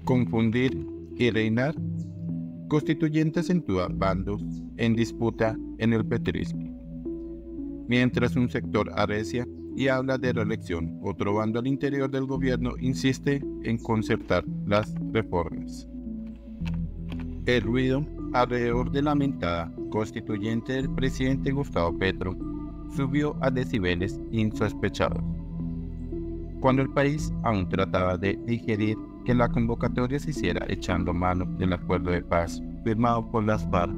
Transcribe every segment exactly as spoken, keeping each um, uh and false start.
Confundir y reinar. Constituyentes acentúa bandos en disputa en el petrismo. Mientras un sector arrecia y habla de reelección, otro bando al interior del gobierno insiste en concertar las reformas. El ruido alrededor de la mentada constituyente del presidente Gustavo Petro subió a decibeles insospechados. Cuando el país aún trataba de digerir que la convocatoria se hiciera echando mano del acuerdo de paz firmado por las FARC,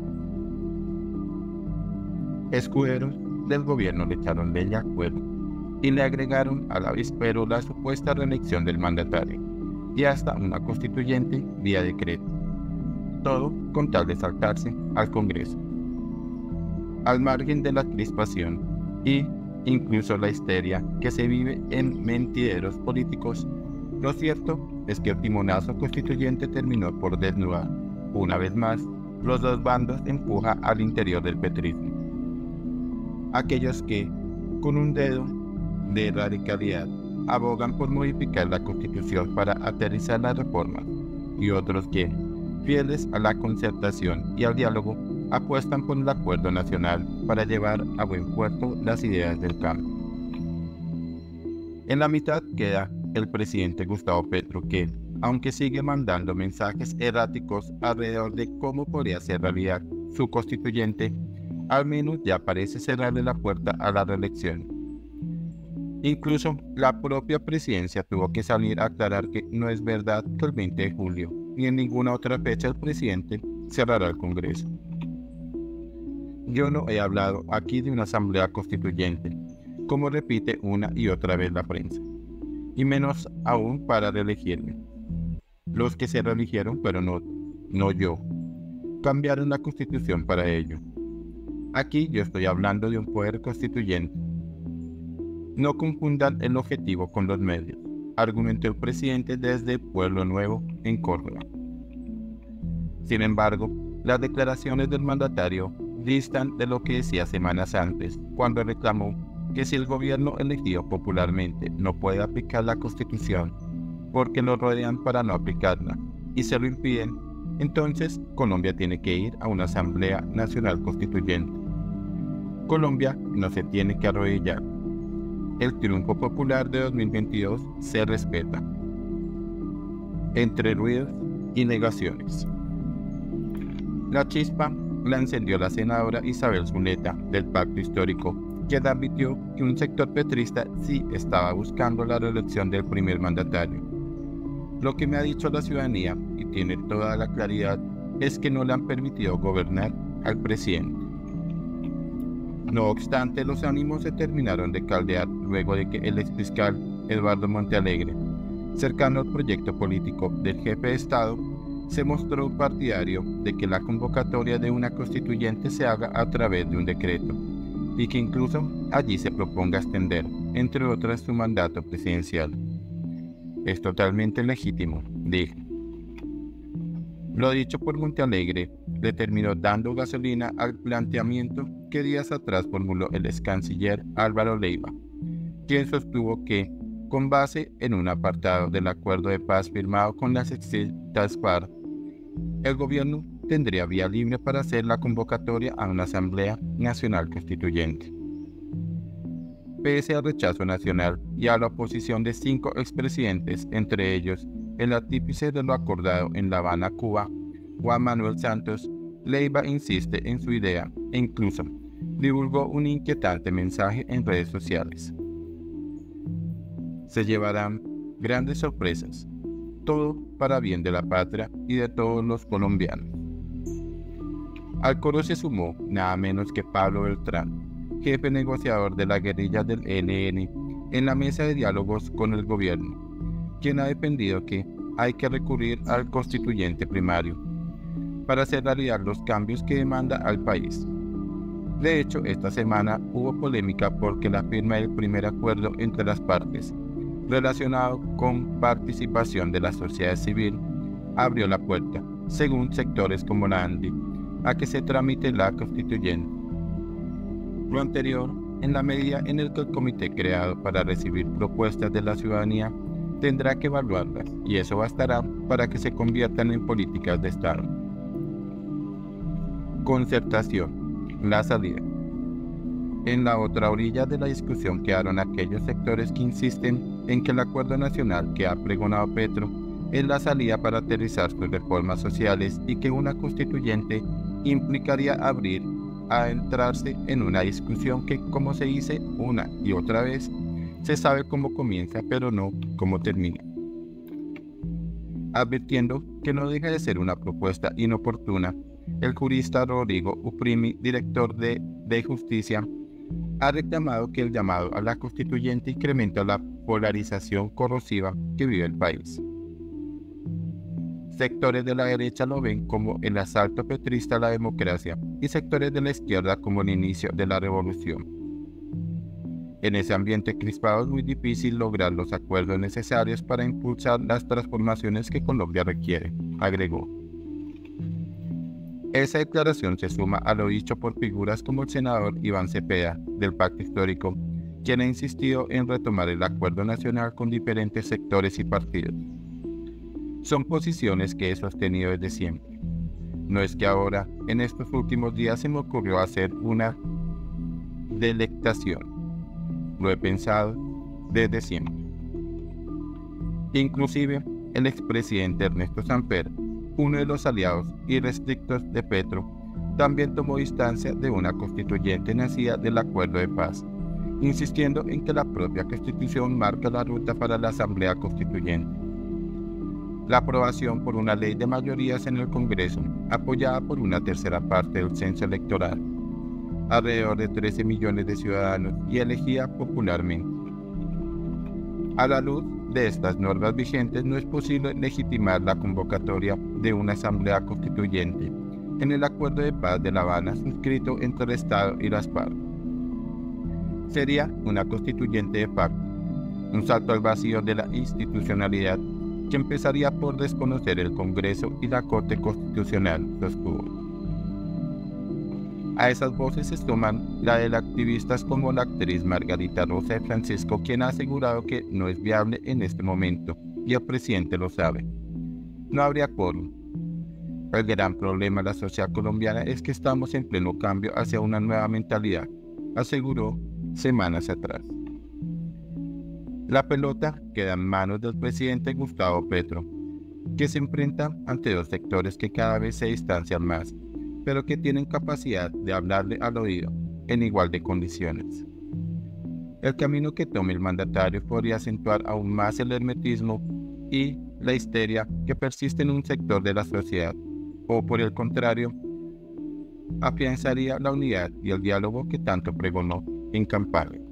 escuderos del gobierno le echaron leña al fuego y le agregaron al avispero la supuesta reelección del mandatario y hasta una constituyente vía decreto, todo con tal de saltarse al Congreso. Al margen de la crispación y incluso la histeria que se vive en mentideros políticos, lo cierto es que el timonazo constituyente terminó por desnudar, una vez más, los dos bandos empuja al interior del petrismo. Aquellos que, con un dedo de radicalidad, abogan por modificar la Constitución para aterrizar la reforma, y otros que, fieles a la concertación y al diálogo, apuestan por el acuerdo nacional para llevar a buen puerto las ideas del cambio. En la mitad queda el presidente Gustavo Petro que, aunque sigue mandando mensajes erráticos alrededor de cómo podría ser realidad su constituyente, al menos ya parece cerrarle la puerta a la reelección. Incluso la propia presidencia tuvo que salir a aclarar que no es verdad que el veinte de julio ni en ninguna otra fecha el presidente cerrará el Congreso. Yo no he hablado aquí de una asamblea constituyente, como repite una y otra vez la prensa, y menos aún para reelegirme. Los que se reeligieron fueron otros, no yo. Cambiaron la Constitución para ello. Aquí yo estoy hablando de un poder constituyente. No confundan el objetivo con los medios, argumentó el presidente desde Pueblo Nuevo, en Córdoba. Sin embargo, las declaraciones del mandatario distan de lo que decía semanas antes, cuando reclamó que si el gobierno elegido popularmente no puede aplicar la Constitución porque lo rodean para no aplicarla y se lo impiden, entonces Colombia tiene que ir a una Asamblea Nacional Constituyente. Colombia no se tiene que arrodillar. El triunfo popular de dos mil veintidós se respeta. Entre ruidos y negaciones. La chispa la encendió la senadora Isabel Zuleta del Pacto Histórico, quien admitió que un sector petrista sí estaba buscando la reelección del primer mandatario. Lo que me ha dicho la ciudadanía, y tiene toda la claridad, es que no le han permitido gobernar al presidente. No obstante, los ánimos se terminaron de caldear luego de que el exfiscal Eduardo Montealegre, cercano al proyecto político del jefe de Estado, se mostró partidario de que la convocatoria de una constituyente se haga a través de un decreto, y que incluso allí se proponga extender, entre otras, su mandato presidencial. Es totalmente legítimo, dijo. Lo dicho por Montealegre le terminó dando gasolina al planteamiento que días atrás formuló el ex canciller Álvaro Leiva, quien sostuvo que, con base en un apartado del acuerdo de paz firmado con las extintas FARC, el gobierno tendría vía libre para hacer la convocatoria a una Asamblea Nacional Constituyente. Pese al rechazo nacional y a la oposición de cinco expresidentes, entre ellos el artífice de lo acordado en La Habana, Cuba, Juan Manuel Santos, Leiva insiste en su idea e incluso divulgó un inquietante mensaje en redes sociales. Se llevarán grandes sorpresas, todo para bien de la patria y de todos los colombianos. Al coro se sumó nada menos que Pablo Beltrán, jefe negociador de la guerrilla del E L N en la mesa de diálogos con el gobierno, quien ha defendido que hay que recurrir al constituyente primario para hacer realidad los cambios que demanda al país. De hecho, esta semana hubo polémica porque la firma del primer acuerdo entre las partes, relacionado con participación de la sociedad civil, abrió la puerta, según sectores como la ANDI, a que se tramite la constituyente. Lo anterior, en la medida en la que el comité creado para recibir propuestas de la ciudadanía tendrá que evaluarlas y eso bastará para que se conviertan en políticas de Estado. Concertación. La salida. En la otra orilla de la discusión quedaron aquellos sectores que insisten en que el acuerdo nacional que ha pregonado Petro es la salida para aterrizar sus reformas sociales y que una constituyente implicaría abrir a entrarse en una discusión que, como se dice una y otra vez, se sabe cómo comienza pero no cómo termina. Advirtiendo que no deja de ser una propuesta inoportuna, el jurista Rodrigo Uprimi, director de, de Justicia, ha reclamado que el llamado a la constituyente incrementa la polarización corrosiva que vive el país. Sectores de la derecha lo ven como el asalto petrista a la democracia y sectores de la izquierda como el inicio de la revolución. En ese ambiente crispado es muy difícil lograr los acuerdos necesarios para impulsar las transformaciones que Colombia requiere, agregó. Esa declaración se suma a lo dicho por figuras como el senador Iván Cepeda, del Pacto Histórico, quien ha insistido en retomar el acuerdo nacional con diferentes sectores y partidos. Son posiciones que he sostenido desde siempre. No es que ahora, en estos últimos días, se me ocurrió hacer una delectación. Lo he pensado desde siempre. Inclusive, el expresidente Ernesto Samper, uno de los aliados irrestrictos de Petro, también tomó distancia de una constituyente nacida del acuerdo de paz, insistiendo en que la propia Constitución marca la ruta para la Asamblea Constituyente. La aprobación por una ley de mayorías en el Congreso, apoyada por una tercera parte del censo electoral, alrededor de trece millones de ciudadanos y elegida popularmente. A la luz de estas normas vigentes, no es posible legitimar la convocatoria de una asamblea constituyente en el acuerdo de paz de La Habana suscrito entre el Estado y las FARC. Sería una constituyente de facto, un salto al vacío de la institucionalidad que empezaría por desconocer el Congreso y la Corte Constitucional, sostuvo. A esas voces se suman la de activistas como la actriz Margarita Rosa de Francisco, quien ha asegurado que no es viable en este momento, y el presidente lo sabe. No habría quórum. El gran problema de la sociedad colombiana es que estamos en pleno cambio hacia una nueva mentalidad, aseguró semanas atrás. La pelota queda en manos del presidente Gustavo Petro, que se enfrenta ante dos sectores que cada vez se distancian más, pero que tienen capacidad de hablarle al oído en igual de condiciones. El camino que tome el mandatario podría acentuar aún más el hermetismo y la histeria que persiste en un sector de la sociedad, o por el contrario, afianzaría la unidad y el diálogo que tanto pregonó en campaña.